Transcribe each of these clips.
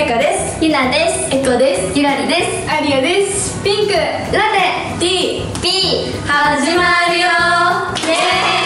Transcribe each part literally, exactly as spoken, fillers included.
めかです。 ゆなです。 えこです。 ゆらりです。 ありやです。ピンクラテ T P 始まるよ。イエ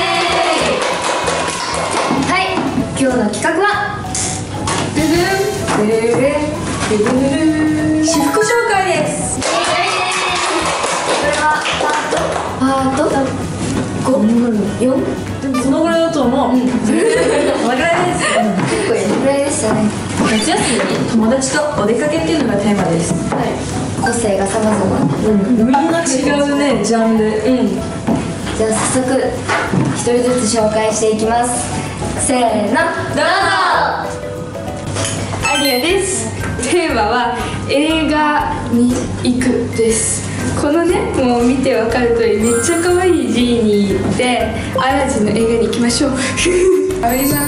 はい、今日の企画はーイ。ででででで私服紹介です。 これはパートパートご、よん。 でもそのぐらいだと思う。うん。そのぐらいです。 結構いいぐらいでしたね。 夏休みに友達とお出かけっていうのがテーマです。 はい、個性が様々。 うん。みんな違うね、ジャンル。うん。 じゃあ早速一人ずつ紹介していきます。せーの、どうぞ。 アリアです。テーマは映画に行くです。このね、もう見てわかる通りめっちゃ可愛いジーニーでアラジンの映画に行きましょう。あります。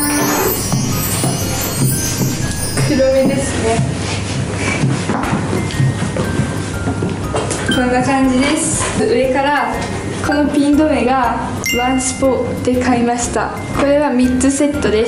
黒目ですね。こんな感じです。上からこのピン止めがワンスポで買いました。これはみっつセットです。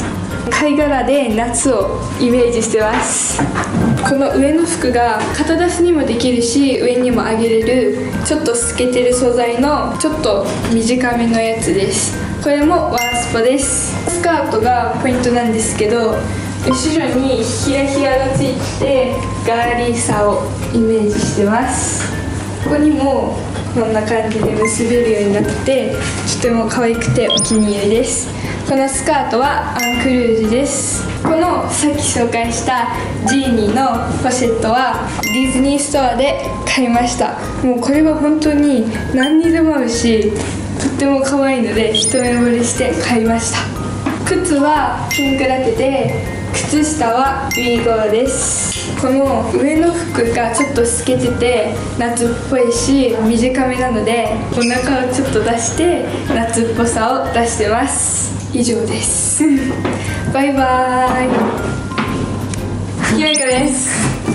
貝殻で夏をイメージしてます。この上の服が肩出しにもできるし上にも上げれるちょっと透けてる素材のちょっと短めのやつです。これもワンスポです。スカートがポイントなんですけど、後ろにヒラヒラがついてガーリーさをイメージしてます。ここにもこんな感じで結べるようになっててとても可愛くてお気に入りです。このスカートはアンクルージュです。このさっき紹介したジーニーのポシェットはディズニーストアで買いました。もうこれは本当に何にでも合うしとっても可愛いので一目惚れして買いました。靴はピンクラテで靴下はウィーゴーです。この上の服がちょっと透けてて夏っぽいし短めなのでお腹をちょっと出して夏っぽさを出してます。以上です。バイバーイ。ひめかです。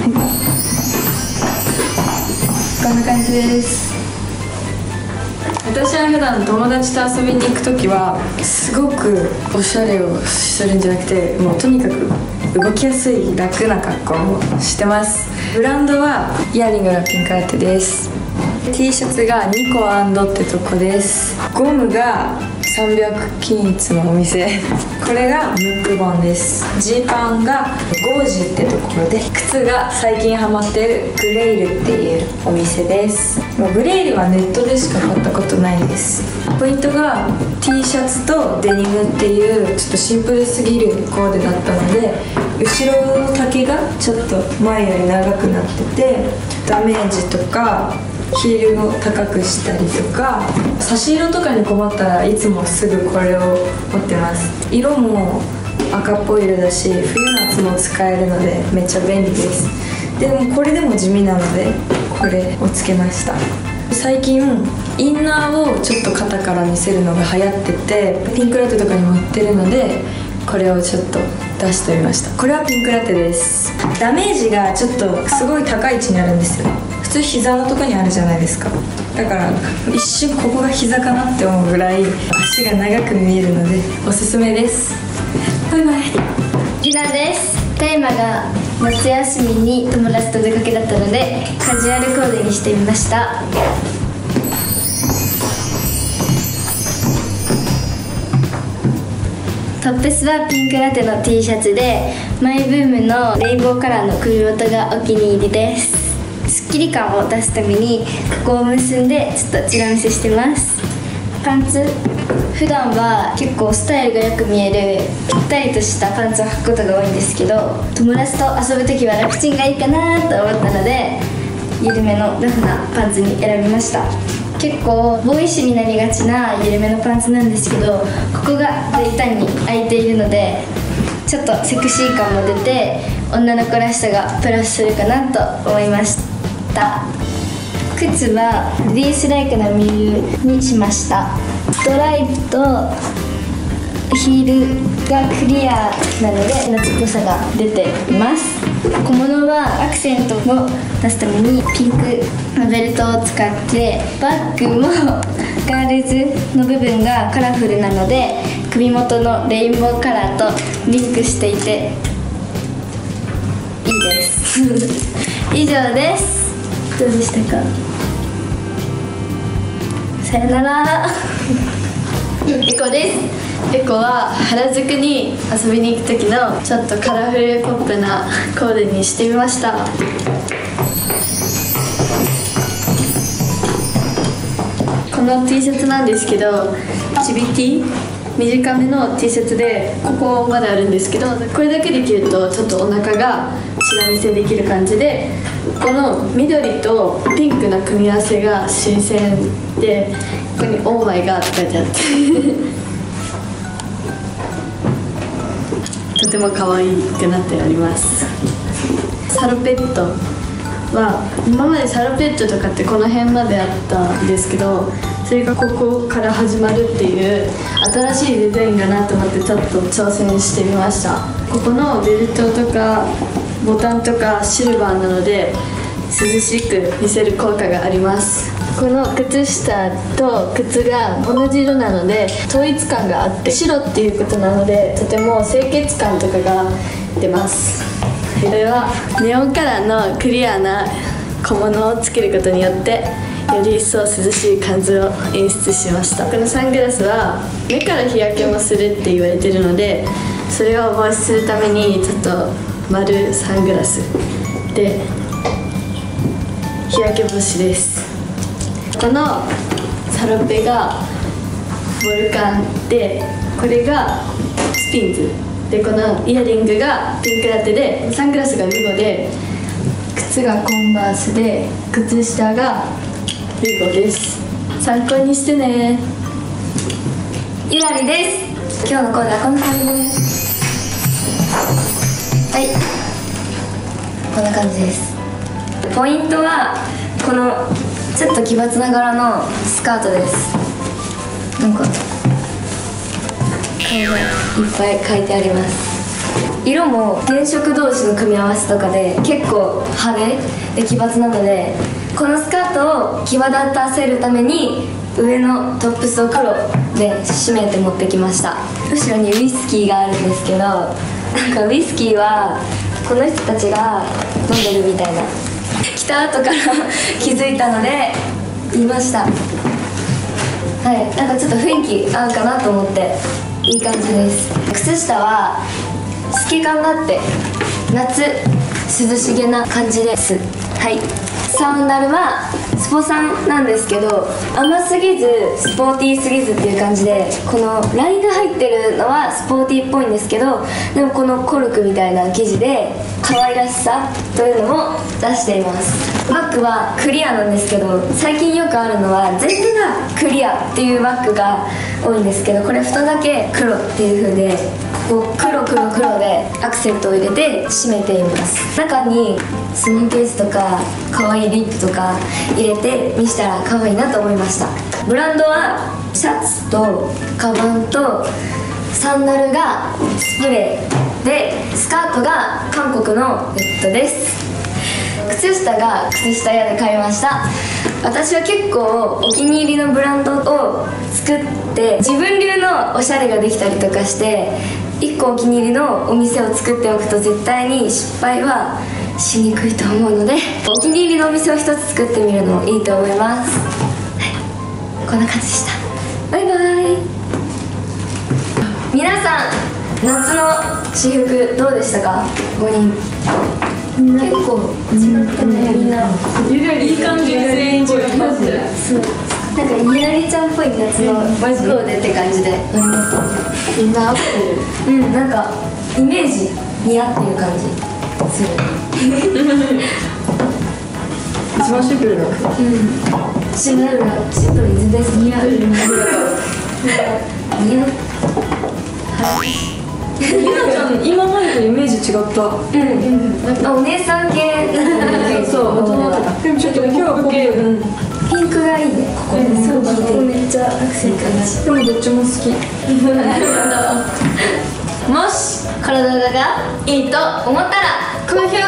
こんな感じです。私は普段友達と遊びに行くときはすごくおしゃれをするんじゃなくてもうとにかく動きやすい楽な格好をしてます。ブランドはイヤリングのピンクラテです。 T シャツがニコアンドってとこです。ゴムがさんびゃく均一のお店、これがムックボンです。ジーパンがゴージってところで、靴が最近ハマっているグレイルっていうお店です。グレイルはネットでしか買ったことないです。ポイントが T シャツとデニムっていうちょっとシンプルすぎるコーデだったので、後ろの丈がちょっと前より長くなっててダメージとかヒールを高くしたりとか、差し色とかに困ったらいつもすぐこれを持ってます。色も赤っぽい色だし冬夏も使えるのでめっちゃ便利です。でもこれでも地味なのでこれをつけました。最近インナーをちょっと肩から見せるのが流行っててピンクラテとかにも売ってるのでこれをちょっと出してみました。これはピンクラテです。ダメージがちょっとすごい高い位置にあるんですよ。普通膝のとこにあるじゃないですか。だから一瞬ここが膝かなって思うぐらい足が長く見えるのでおすすめです。バイバイ。 ゆなです。テーマが夏休みに友達と出かけだったのでカジュアルコーデにしてみました。トップスはピンクラテの T シャツでマイブームのレインボーカラーのクルートがお気に入りです。スッキリ感を出すためにここを結んでちょっとチラ見せしてます。パンツ、普段は結構スタイルがよく見えるぴったりとしたパンツを履くことが多いんですけど、友達と遊ぶ時は楽ちんがいいかなと思ったので緩めのラフなパンツに選びました。結構ボーイッシュになりがちな緩めのパンツなんですけど、ここが大胆に開いているのでちょっとセクシー感も出て女の子らしさがプラスするかなと思いました。靴はフリースライクのミューにしました。ストライプとヒールがクリアなので夏っぽさが出ています。小物はアクセントを出すためにピンクのベルトを使って、バッグもガールズの部分がカラフルなので首元のレインボーカラーとリンクしていていいでです以上です。どうでしたか？さよならエコです。エコは原宿に遊びに行く時のちょっとカラフルポップなコーデにしてみました。この T シャツなんですけど、チビ T 短めの T シャツでここまであるんですけど、これだけで着るとちょっとお腹がチラ見せできる感じで、この緑とピンクの組み合わせが新鮮で、ここに「オーマイガー」って書いてあってとても可愛くなっております。サロペットは今までサロペットとかってこの辺まであったんですけど、それがここから始まるっていう新しいデザインだなと思ってちょっと挑戦してみました。ここのベルトとかボタンとかシルバーなので涼しく見せる効果があります。この靴下と靴が同じ色なので統一感があって、白っていうことなのでとても清潔感とかが出ます。これはネオンカラーのクリアな小物をつけることによってより一層涼しい感じを演出しました。このサングラスは目から日焼けもするって言われてるので、それを防止するためにちょっと丸サングラスで日焼け防止です。このサロペがボルカンで、これがスピンズで、このイヤリングがピンクラテで、サングラスがルゴで、靴がコンバースで、靴下がルゴです。参考にしてね。 ゆらりです。今日のコーデはこんな感じです。はい、こんな感じです。ポイントはこのちょっと奇抜な柄のスカートです。なんか顔がいっぱい描いてあります。色も原色同士の組み合わせとかで結構派手で奇抜なので、このスカートを際立たせるために上のトップスを黒で締めて持ってきました。後ろにウイスキーがあるんですけど、なんかウイスキーはこの人たちが飲んでるみたいな、来た後から気づいたので言いました。はい、なんかちょっと雰囲気合うかなと思っていい感じです。靴下は透け感があって夏涼しげな感じです。はい、サンダルはスポサンなんですけど、甘すぎずスポーティーすぎずっていう感じで、このラインが入ってるのはスポーティーっぽいんですけど、でもこのコルクみたいな生地で可愛らしさというのも出しています。バッグはクリアなんですけど、最近よくあるのは全部がクリアっていうバッグが多いんですけど、これ蓋だけ黒っていう風で、こう黒黒黒でアクセントを入れて締めています。中にスニーケースとか可愛いリップとか入れて見せたら可愛いなと思いました。ブランドはシャツとカバンとサンダルがスプレーで、スカートが韓国のウェットです。靴下が靴下屋で買いました。私は結構お気に入りのブランドを作って自分流のおしゃれができたりとかして、いっこお気に入りのお店を作っておくと絶対に失敗はしにくいと思うので、お気に入りのお店を一つ作ってみるのもいいと思います。はい、こんな感じでした。バイバイ。皆さん夏の私服どうでしたか？ごにん結構違ってね、みんなゆらりいい感じで全員違いますね。 そう、なんかゆらりちゃんっぽい夏の服をでって感じでやりました。 みんな合ってる。 うん、なんかイメージ似合ってる感じする。 一番シンプルな。うん。 シンプルなシンプルに全然似合う。似合う。はい。 ゆなちゃん今までとイメージ違った。うん。 なんかお姉さん系。 そう大人とか。でもちょっと今日はこける。 ピンクがいいね。ここでそう聞いてめっちゃアクセントだし。 でもどっちも好き。 もしこの動画がいいと思ったら高評